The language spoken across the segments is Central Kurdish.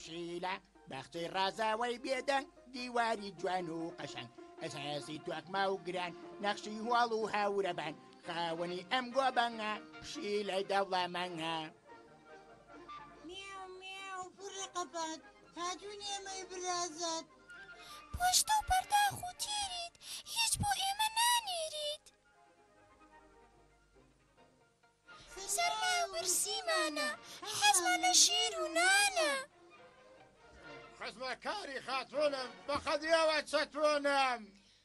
پشیلە بەخچەی ڕازاوەی بێدەنگ دیواری جوان و قەشەنگ ئەساسی توەکما و گران نەخشی هۆڵ و هاورەبان خاوەنی ئەم گۆبەنگە پشیلەی دەوڵەمەنگە میاو میاو پڕقەبات هاتوون ئێمەی برازات پۆشتە و پەرداخ و تێریت هیچ بۆ ئێمە نانێریت سەرما و برسیمانە حەزمان لە شیر و نانە خزمەکاری خاتوونم بە خەدیەوە چەتوونم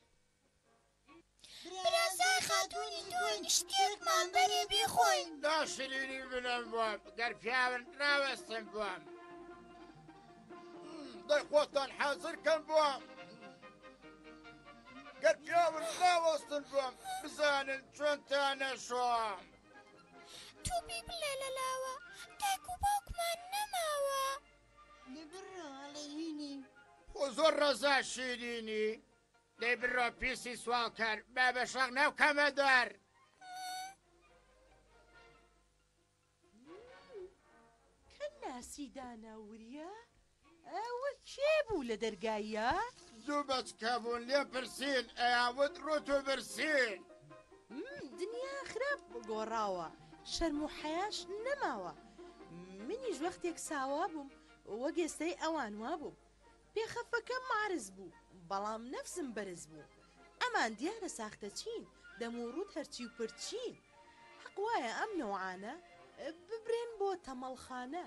برازای خاتوونی تۆ شتێکمان بەرێ بێخۆین داشرینی بنم بۆم گەر پیاون ناوەستم بۆم دەی خۆتان حازرکەم بۆم گەر پیاون ناوەستن بۆم بزانن چۆنتانە شۆم تووبی بڵێ لە لاوە دایک و باوکمان نەماوە لێبڕۆ هەڵەیینی خۆ زۆر ڕەزا شیرینی دەی بڕۆ پیسی سواڵکەر با بە شەق ناو کەمەدەر کە ناسی داناوریە ئەوە کێ بوو لە دەرگایە زوو بەچکە بوون لێ پرسین ئەیاوت ڕۆت و برسین دنیا خراپ گۆڕاوە شەرم و حەیاش نەماوە منیش وەختێک ساوا بووم وەک ئێستەی ئەوان وا بووم پێخەفەکەم مارز بوو بەڵام نەفسم بەرز بوو ئەمان دیارە ساختە چین دەم و ڕوود هەرچی و پرچین حەق وایە ئەم نەوعانە ببرێن بۆ تەمەڵخانە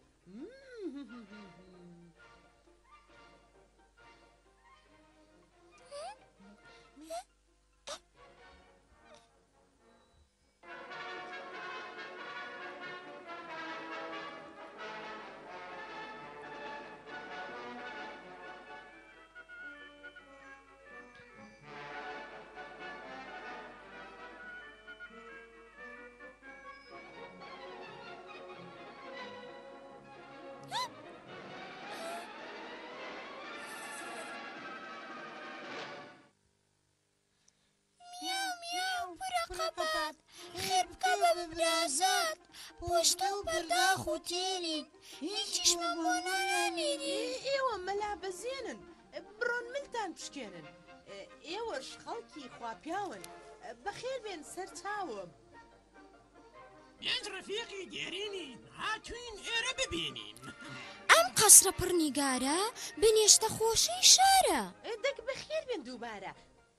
قەبات خێر بکە بە ببرازات پۆشتە و پەرداخ و تێریت هیچیشمە بۆ نانێری ئێوە مەلا بەزێنن بڕۆن منتان پشکێنن ئێوەش خەڵکی خواپیاون بەخێر بێن سەر چاوم پێنج ڕەفیقی دێرینین هاتوین ئێرە ببینین ئەم قەسرە پڕنیگارە بنێشتە خۆشەی شارە دەک بەخێر بێن دووبارە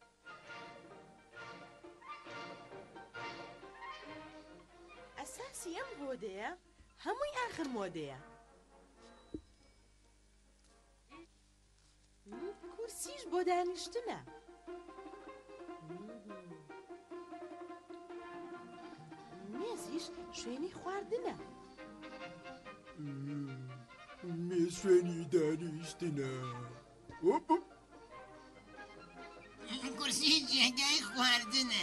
ئەساسی ئەم هۆدەیە هەمووی ئاخر مۆدەیە کورسیش بۆ دانیشتنە مێزیش شوێنی خواردنە مێز شوێنی دانیشتنە کورسی جێگای خواردنە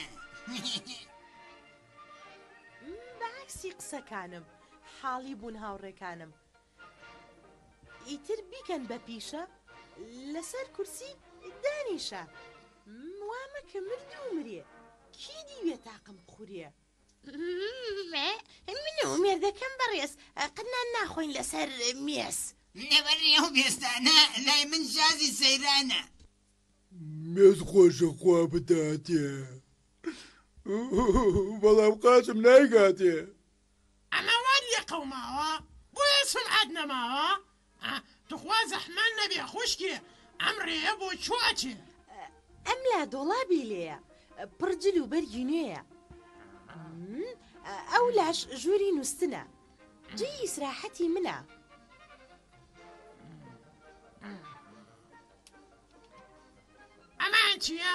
بەعکسی قسەکانم حاڵی بوون هاوڕێکانم ئیتر بیکەن بە پیشە لەسەر کورسی دانیشە وامە کە مردوو مرێ کی دیوێ تاقم بخورێ من و مێردەکەم بەڕێز قنان ناخۆین لەسەر مێز لەبەرێ و بێستانە لای من شازی سەیرانە مێز خۆشە خوا بداتێ بەڵام قاچم نایگاتێ ئەمە واریە قەوماوە بۆیە سمعەت نەماوە توخوا زەحمان نەبێ خوشکێ ئەم ڕێیە بۆ چوەچێ ئەم لا دۆڵابی لێیە پڕجل و بەرگی نوێیە ئەو لاش ژووری نووسنە جێی ئیسراحەتی منە ئەمان چییە؟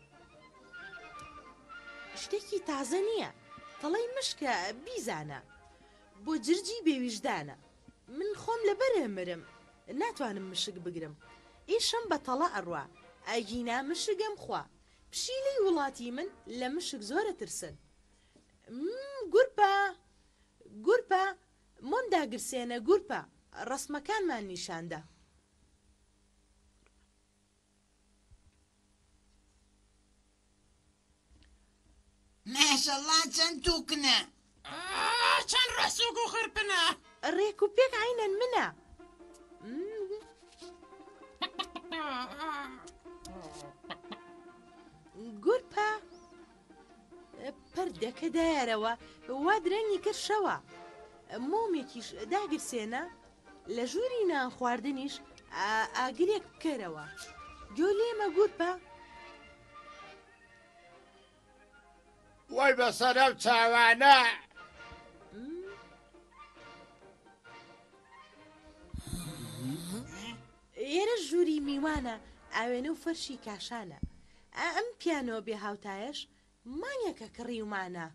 شتێکی تازە نییە تەڵەی مشکە بیزانە بۆ جرجی بێویژدانە من خۆم لەبەرێ مرم ناتوانم مشک بگرم ئیشم بە تەڵە ئەڕوا ئەگینا مشگەم خوا پشیلەی وڵاتی من لە مشک زۆرە ترسن گورپە گورپە مۆنداگرسێنە گورپە ڕسمەکانمان نیشاندە ماشەڵڵا چەند تووکنە چەند ڕەسووک و خرپنە ڕێک و پێک عینەن منە ئیدەکە دایارەوە وا درەنگی کرد شەوە مۆمێکیش داگرسێنە لە ژووری نان خواردنیش ئاگرێک بکەرەوە گۆ لێمە گوت بە وای بەسەرە و چاوانە ئێرە ژووری میوانە ئاوێنە و فەرشی کاشانە ئەم پیانۆ بێ هاوتایەش مانیەکە کڕیومانە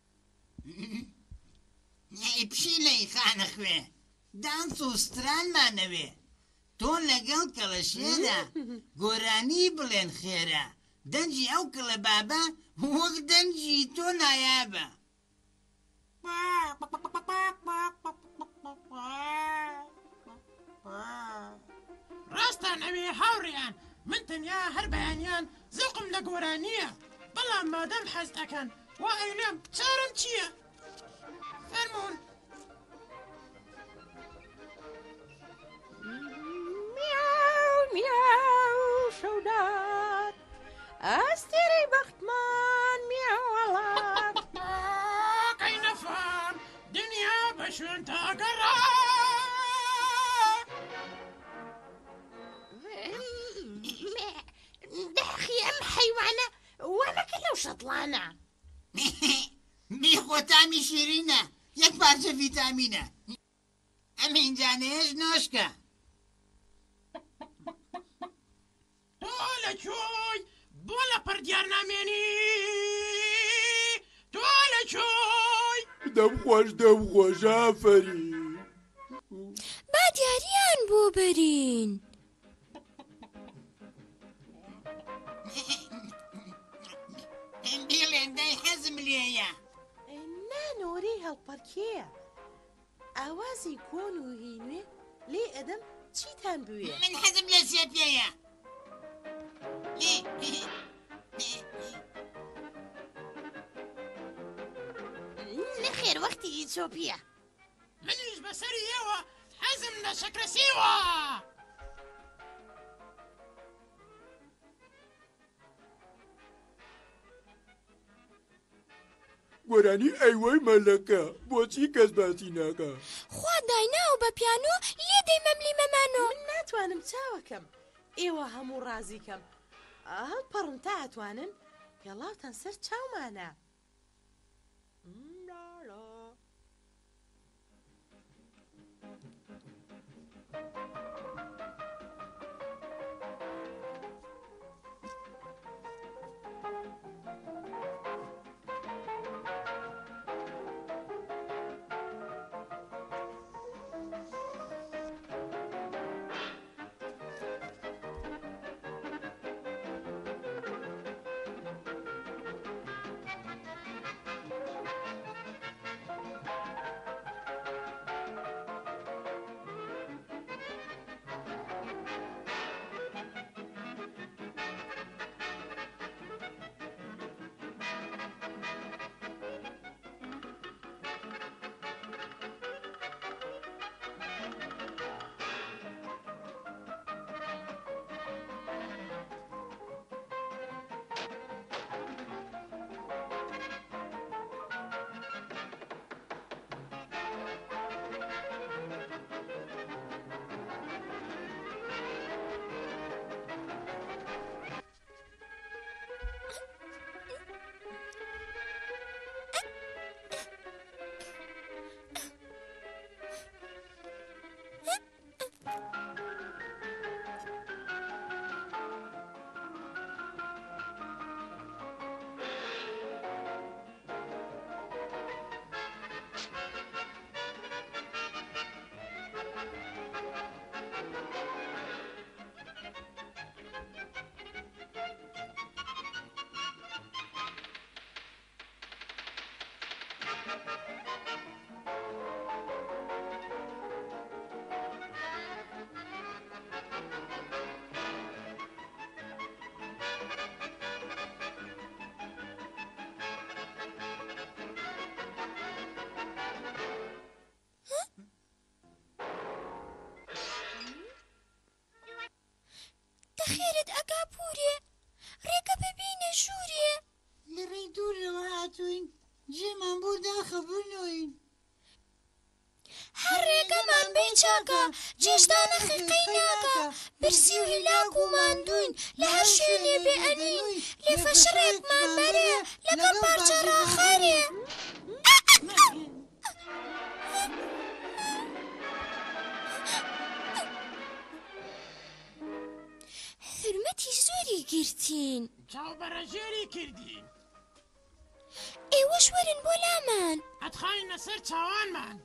پشیلەی خانەخوێ دانس و سترانمانەوێ تۆ لەگەڵ کەڵەشێدا گۆرانی بڵێن خێرە دەنجی ئەو کڵە بابە وەک دەنجی تۆ نایابە ڕاستان ئەوێ هاوڕێیان من تەنیا هەر بەیانیان زەوقم لە گۆرانیە بەڵام مادەم حەز دەکەن وا ئەیلێم چارم چییە فەرمونون میاو شەودار ئەستێرەی بەختمان میاوەڵات قەی نەفام دنیا بە شوێن تاگەڕا داخی ئەم حەیوانە وانەکە لەو شەتڵانە بیخۆتامی شیرینە یەک پارچە ڤیتامینە ئەم هینجانەیەش نۆشکە تۆ لەکوێی بۆ لە پڕدیار نامێنی تۆ لەکوێی دەمخۆش ئافەرین با دیاریان بۆ بەرین بیڵێندای حەزم لێیە نانۆرەی هەڵپەرکێیە ئاوازی کۆن و هینوێ لێ ئەدەم چیتان بوێ من حەزم لە سێپێیە نەخێر وەختی ئیتۆپیە منیش بەسەری ئێوە حەزم لە شەکرەسیوە گۆرانی ئەیوەی مەلەکە بۆچی کەس باسی ناکە خوا دایناو بە پیانۆ لێ دەی مەملی مەمانۆ من ناتوانم چاوەکەم ئێوە هەموو ڕازیکەم هەڵپەڕن تا ئەتوانن پێڵاوتان سەر چاومانە خێرت ئەگاپورێ ڕێگە ببینە ژوورێ لە ڕێی دوورەوە هاتووین جێمان بۆ داخەبوونەوەین هەر ڕێگەمان بێ چاکە جێژدانە خەقەی ناکە برسی و هیلاک و ماندوین لە هەر شوێنێ بێ ئەنین لێ فەشڕێکمان بەرێ لەگەڵ پارچە ڕاخەرێ حرمەتی زۆری گرتین چاوبەرەژێری کردین ئێوەش وەرن بۆ لامان ئەتخاینە سەر چاوانمان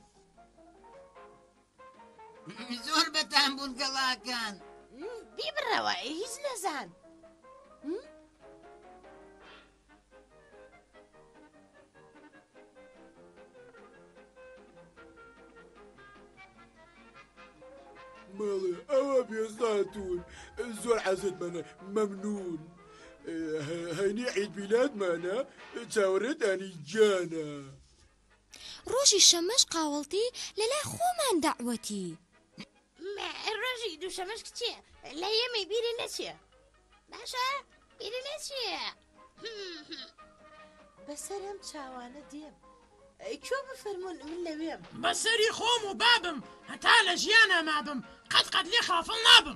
زۆر بەتان بوون گەڵاکان بیبڕەوە هیچ نەزان ماڵێ ئەوە بێخاتون زۆر حەزتمانە مەمنون هەینی عید میلادمانە چاوەڕێتانی گیانە ڕۆژی شەمەش قاوەڵتی لەلای خۆمان داعوەتی ڕۆژی دووشەمەش کچێ لە ئێمەی بیری نەچێ باشە بیری نەچێ بەسەر ئەم چاوانە دێم کۆ بفەرمونون من لەوێم بەسەری خۆم و بابم هەتا لە ژیانە مابم قەت لێ خافڵ نابم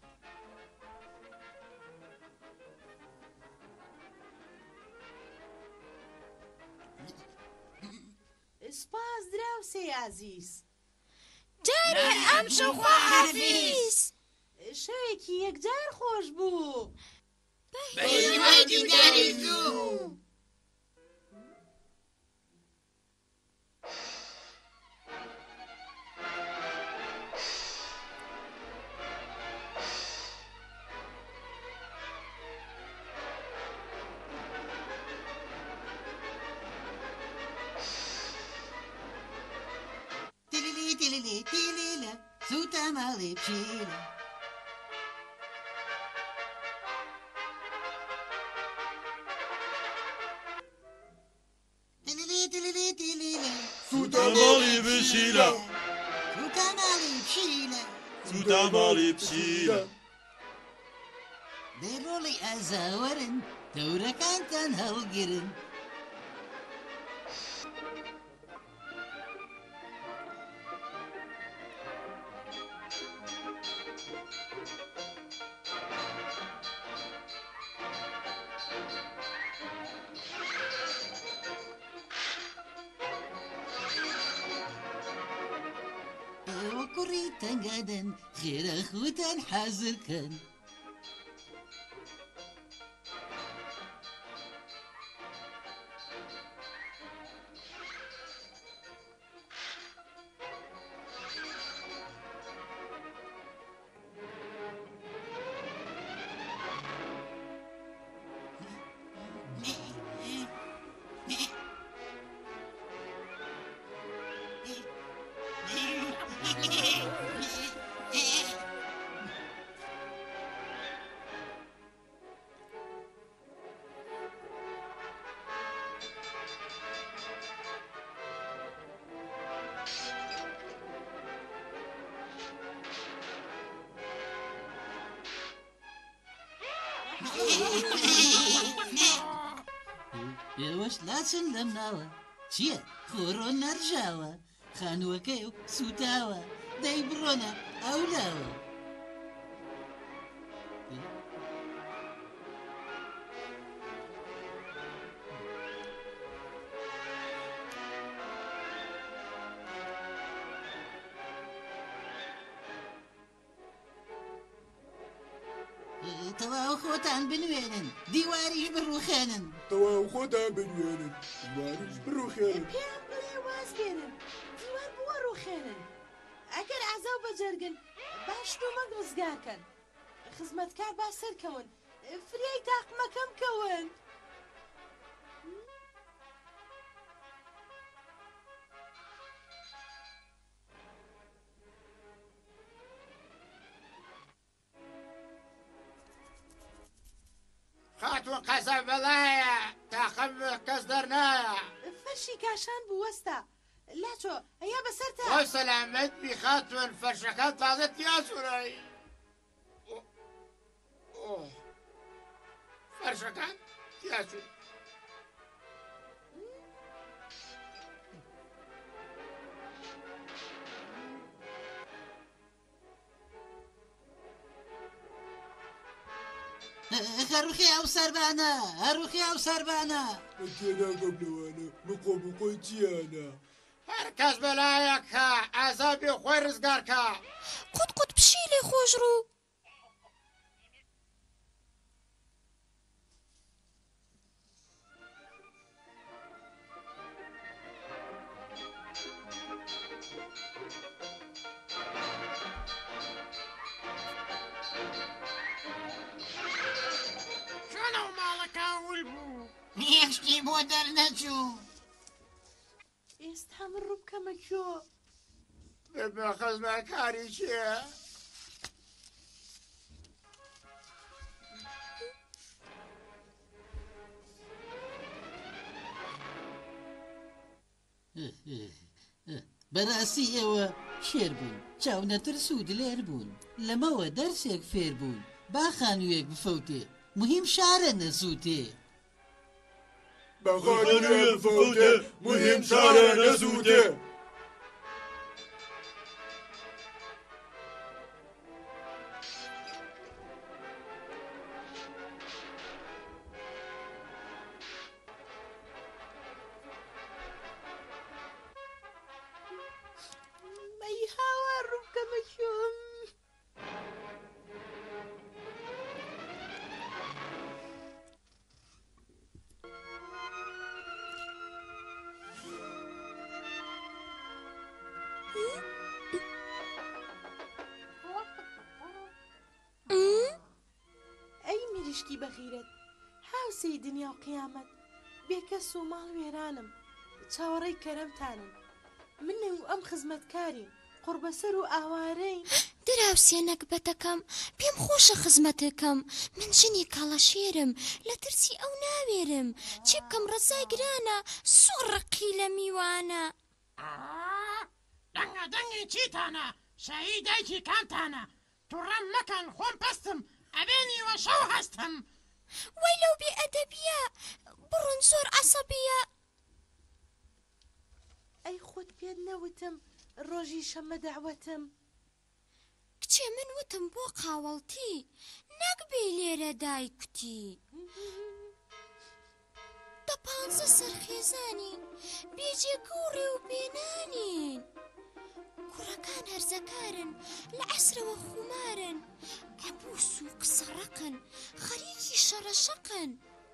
سپاس دراوسێ عەزیز جارێ ئەم شەو خواحافیز شەوێکی یەکجار خۆش بوو بەهیوای دیداری زوو تیلیلە سووتە ماڵێ بچیلە تیلیلە سووتە ماڵی بچیلە سووتە ماڵی بچیلە سووتە ماڵی بچیلە دەیڕۆڵی ئازاوەرن دەورەکانتان هەڵگرن ئێوە کوڕی تەنگادەن خێرە خوتان حازرکەن ئێوەش لاچن لەم ناوە چییە خۆڕۆ نەرژاوە خانووەکەی و سوتاوە دەی بڕۆنە ئەولاوە تەواو خۆتان بنوێنن دیواریش بڕوخێنن تەواو خۆتان بنوێنن دیواریش بڕوخێنن پێم بڵێ وازگێنن دیوار بووە ڕوخێنن ئەگەر ئازاو بەجەرگن باش تۆمەک ڕزگارکەن خزمەتکار با سەرکەون فریای تاقمەکەم کەون خاتوون قەسە بەڵایە تاقم کەس دەرنایە فەرشی کاشان بووەستە لاچۆ هەیە بەسەرتە خۆ سەلامەت بی خاتوون فەرشەکە تازە تیاسوورایی فەرشەکان تیاسوور هەروخی ئەو سەربانە هەروخی ئەو سەربانە تێناگەم لەوانە مقۆم و قۆی چیانە هەر کەس بەلایەکە ئازابی خۆی ڕزگارکە قوت قوت پشیلێ خۆش ڕوو چۆنە و ماڵەکە ول بوو هیچی بۆ دەرنەچوو ئێستا من ڕوو بکەمە کۆ ببە خەزمەکاری چییە؟ بەڕاستی ئێوە شێر بوون چاونەترس و دلێر بوون لەمەوە دەرسێک فێر بوون با خانوویەک بفەوتێ مهم شارە نەسووتێ بەخانوێ بفەوتێ مهم شارە نەسووتێ ئەی هاوا ڕوو بکەمە کۆم ئەی میریشکی بەخیرەت هاوسەی دنیا و قیامەت بێکەس و ماڵ وێرانم چاوەڕێی کەرەمتانم منە و ئەم خزمەتکارین قوربەسەر و ئاوارەی دراوسێنەک بەتەکەم پێم خۆشە خزمەتەکەم من ژنی کاڵەشێرم لە ترسی ئەو ناوێرم چی بکەم ڕەزا گرانە سوڕقی لە میوانە دەنگە دەنگی چیتانە شایی دایکی کامتانە تووڕەم مەکەن خۆم پەستم ئەبێنی وە شەو هەستم وەی لەو بێ ئەدەبیە بڕۆن زۆر عەسەبیە ئەی خۆت پێت نەوتم ڕۆژی شەمە دەعوەتم کچێ من وتم بۆ قاوەڵتی نەکبێ لێرە دایکوتی دە پانزە سەرخێزانین بێجێگە و ڕێو بێنانین کوڕەکان هەرزەکارن لە عەسرەوە خومارن عەبوس و قسەڕەقن خەریکی شەڕەشەقن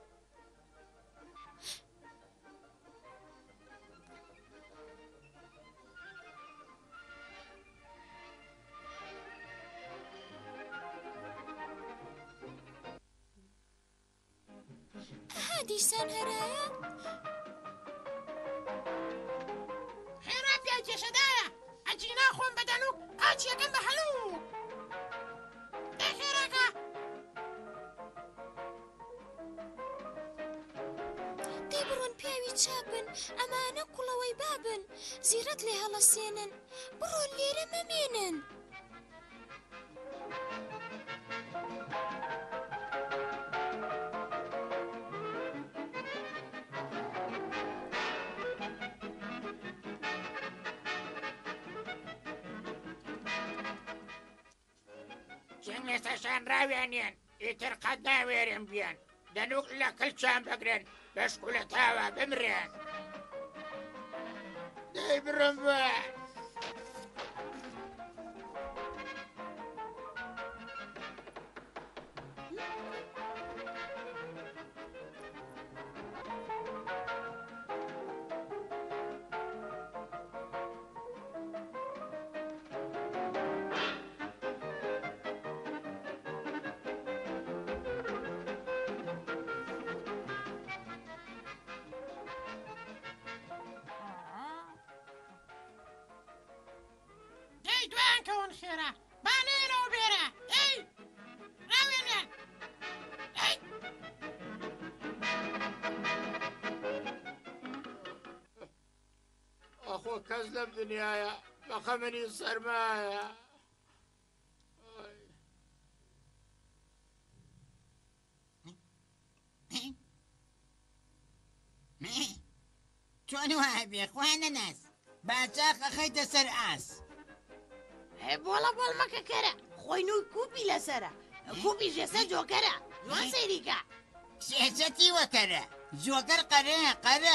دیسان هەرایە خێرا پیا کێشەدایە ئەجینا خۆم بەدەن و ئاچیەکەم بە هەلوو دەی خێراکە دەی بڕۆن پیاوی چاکن ئەمانە کوڵەوەی بابن زیرەت لێ هەڵەسێنن بڕۆن لێرە مەمێنن جنگستەشان ڕاوێنێن ئیتر قەت ناوێرم بیان دەنوک لە کلچان بگرن بەشکو لە تاوە بمرێن دەی بڕم بە دەی دوایان کەون خێرا بانێرەوە بێرە دەی ڕاوێنێن دەی ئەخۆ کەس لەم دنیایە بە خەمەنی سەرمایە چۆن وایە بێ خوانە ناس باچاق ئەخەیتە سەر ئاس بۆڵە بۆڵ مەکە کەرە خۆی نووی کوپی لەسرە کوپی ژێسە جۆکەرە وە سەیریکە سێچەتی وەکەرە جۆگەر قەرە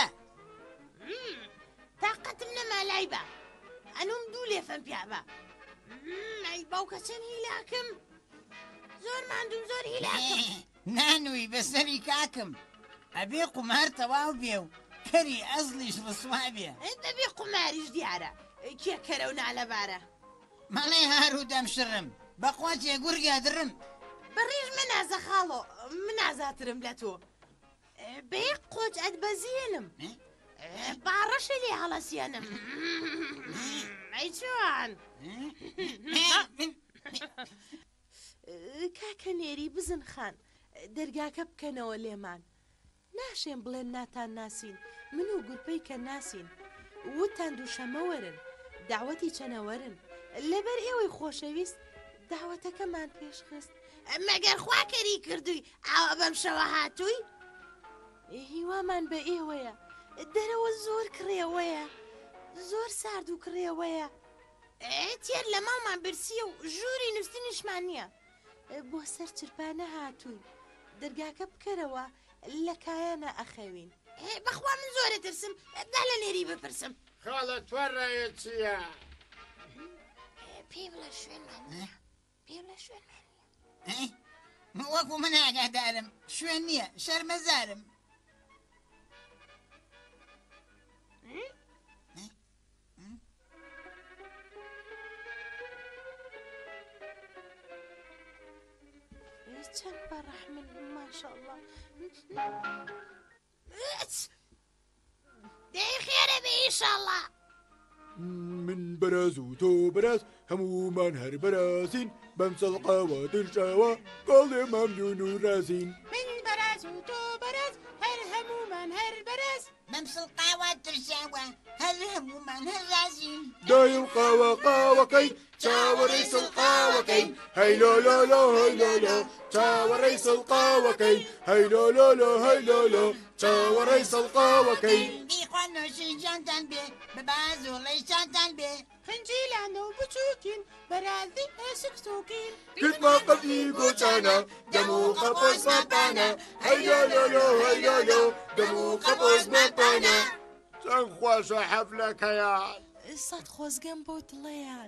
تاقەتم نەما لای بە ئەنوم دوو لێفەم پیا بە ئەی باوکە چەند هیلاکم زۆر ماندوم زۆر هیلاکم نانووی بەسەری کاکم ئەبێ قومار تەواو بێ و کەری ئەزلیش ڕسوا بێ دەبێ قوماریش دیارە کێ کەرە و نالەبارە مەڵێ هارو دەمشڕم بەخوا جێگورگا درم بەڕێژ منازە خاڵۆ منازاترم لە تۆ بێ قۆچ ئەدبەزیێنم باڕەشە لێ هەڵەسیێنم ئەی چۆن کاکە نێری بزن خان دەرگاکە بکەنەوە لێمان ناشێن بڵێن ناتان ناسین من و گورپەی کە ناسین وتان دووشەمە وەرن داوەتی چەنەوەرن لەبەر ئێوەی خۆشەویست داوەتەکەمان پێشخست مەگەر خواکەری کردووی ئاوە بەم شەوە هاتووی هیوامان بە ئێوەیە دەرەوە زۆر کڕێوەیە زۆر سارد و کڕێوەیە تێر لە مامان برسیە و ژووری نووسینیشمان نییە بۆ سەر چرپانە هاتووی دەرگاکە بکەرەوە لە کایانە ئەخەوین بەخوا من زۆرە ترسم دا لە نێری بپرسم خاڵە توەڕایە چییە؟ پێی بڵە شوێنمان پێی بڵە شوێنمان وەکو من ئاگادارم شوێن نییە شەرمەزارم چەند بەڕەحمن ماشەڵڵا دەی خێرە بێ ئیشەڵڵا من بەراز و تۆ بەراز هەمومان هەر بەرازین بەم سەڵقاوە دڵشاوە گاڵێ مەمنون و رازین من بەراز و تۆ بەراز هەر هەمومان هەر بەراز بەم سڵقاوە ترشاوە هەر هەمومان هەر رازین دایم قاوە قاوەکەی چاوەڕێی سڵقاوەکەی هەیلۆلۆلۆ هەیلۆلۆ چاوەڕێی سڵقاوەکەی هەیلۆلۆلۆ هەیلۆلۆ چاوەڕێی سڵقاوەکەی بیخوا نۆشی جانتان بێ بەباز و لەیشتانتان بێ خنجیلانە و بچووکین بەرازی ئێسک سووکین کتما قەبی گۆچانە دەم و قەپۆز مەپانە هەیلۆلۆلۆ هەیلۆلۆ دەم و قەپۆز مەپانە چەند خۆشە حەفلەکەیان سەد خۆزگەم بۆ دڵەیان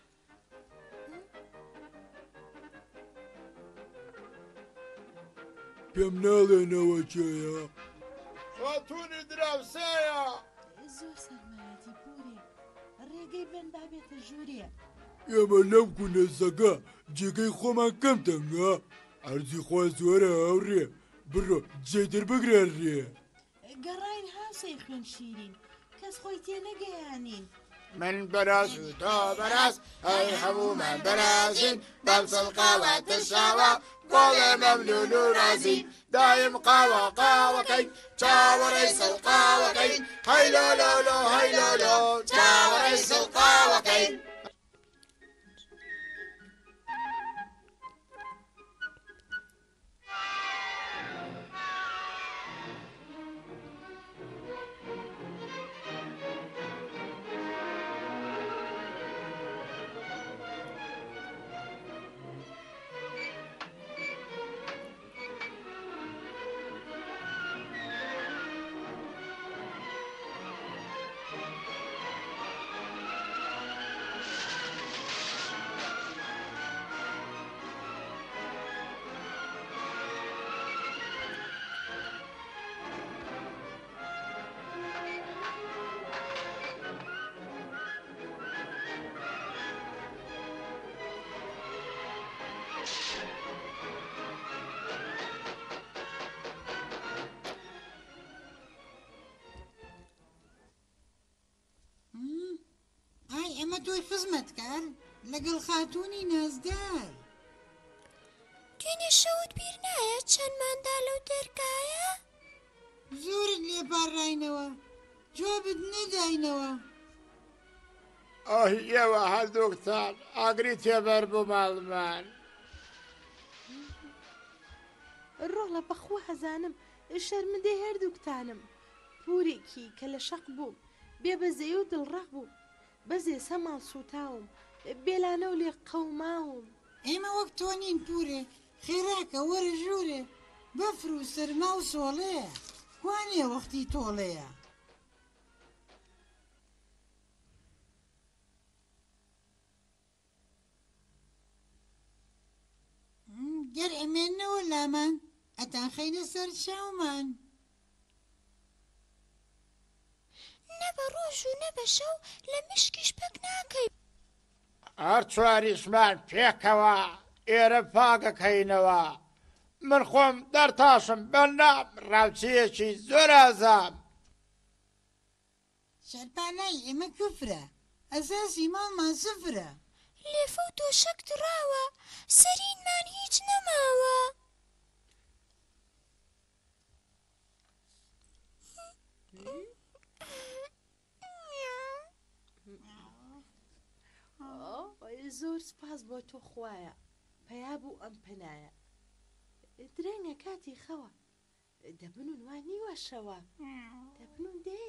پێم ناڵێنەوە کێیە خاتوونی دراوسەیە زۆر سەرمایەتی پوری ڕێگەی بن بابێتە ژووریە ئێمە لەم کوونە زەگا جێگەی خۆمان کەم تەنگا ئەرزی خوا زۆرە هاوڕێ بڕۆ جێدر بگرە ڕێ گەڕاین هاوسەی خوێن شیرین کەس خۆی تێنەگەیانین من بەراز و تۆ بەراز هەی هەمومان بەرازین بەم سڵقاوە ترشاوە گۆڵێ مەمنون و رازین دایم قاوە قاوەکەی چاوەڕێی سڵقاوەکەی هەیلۆلۆلۆ هەیلۆلۆ چاوەڕێی سڵقاوەکەی ئەمە تۆی خزمەتکار لەگەڵ خاتوونی نازدار دوێنێ شەوت بیر نایە چەند ماندا لەو دەرگایە زۆرت لێپاڕاینەوە جوابت نەداینەوە ئاهی ئێوە هەردووکتان ئاگری تێبەر بۆ ماڵمان ڕۆڵە بەخوا هەزانم شەرمندەی هەردووکتانم پورێکی کە لە شەق بووم بێ بەزەی و دڵڕەق بووم بەزێ سەماڵ سوتاوم بێلانە و لێ قەوماوم ئێمە وەک تۆ نین پورێ خێراکە وەرە ژوورێ بەفر و سەرما و سۆڵەیە وانێ وەختی تۆڵەیە گەر ئەمێنەوە لامان ئەتان خەینە سەر چاومان نەبە ڕۆژ و نەبە شەو لە مشکیش پەک ناکەی هەر چواریشمان پێکەوە ئێرە پاگەکەینەوە من خۆم دەرتاشم بەنام ڕاوچەیەکی زۆر ئازام شەرپانای ئێمە کوفرە ئەساسی ماڵمان سفرە لێفە و دۆشەک دڕاوە سەرینمان هیچ نەماوە زۆر سپاس بۆ تۆ خوایە پیا بوو ئەم پەنایە درێنە کاتی خەوە دەبنون وان نیوە شەوە دەبنون دێ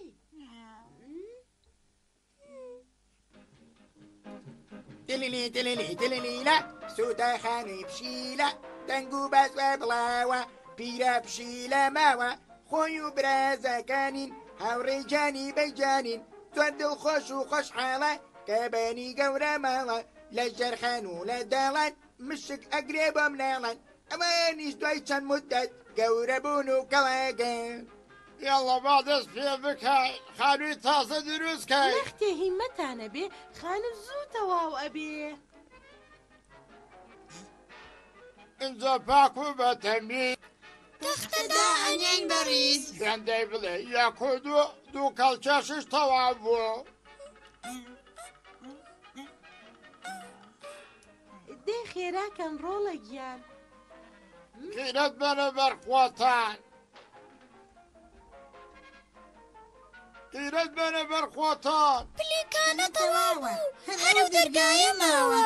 تلیلی تلیلی تلیلیلا سوودای خانەی پشیلە دەنگ و بەزوە بڵاوە پیرە پشیلە ماوە خۆی و برازەکانین هاوڕێی جانی بەیجانین زۆر دڵخۆش و خۆشحاڵە کە بەنی گەورە ماڵە لە ژەرخان و لە داڵان مشک ئەگرێ بۆم ناڵان ئەمانیش دوای چەند مدەت گەورە بوون و کەڵەگەن یاڵە با دەست پێ بکای خانووی تازە دروستکەی لەختێ هیمەتانە بێ خانم زوو تەواو ئەبێ اینجا پاک و بەتەمی تەختەدا ئەنێن بەڕیز گەندەی بڵێ یەک و دوو کەڵکێشش تەواو بوو دێ خێراکەن ڕۆڵە گیان قیرەت بەنە بەرخۆتان قیرەت بەنە بەرخۆتان پلێکانە تەواو بوو هەرو دەرگایە ماوە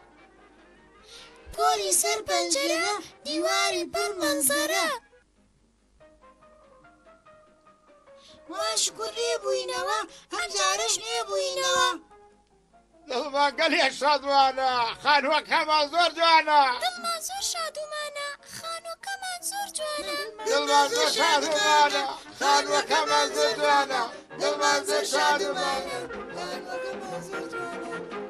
پۆلی سەر پەنجەرە دیواری پڕ مەنزەرە واشکر لێبووینەوە ئەم جارەش نێبووینەوە دڵمان گەلێ شادوانە خانووەکەمان زۆر جوانە دڵمان زۆر شادومانە خانووەکەمان زۆر جوانە دڵمان زۆر شادومانە خانووەکەمان زۆر جوانە دڵمان زۆر شادومانە خانووەکەمان زۆر جوانە